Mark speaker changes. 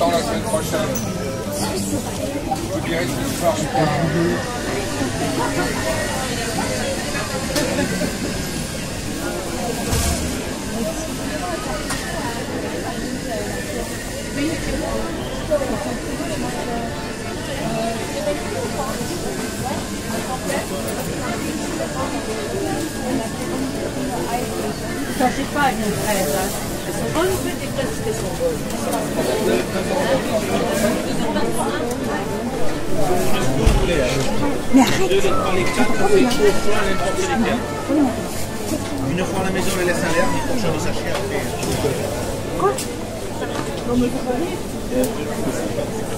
Speaker 1: t'attends la semaine prochaine. Je vous dirai ce soir.
Speaker 2: Ça c'est pas une fraise, hein. Elles sont bonnes, mais des fraises qui sont bonnes.
Speaker 3: Mais arrête.
Speaker 4: Une fois à la maison, on les laisse à l'air, mais pour changer sa chienne après.
Speaker 3: Quoi?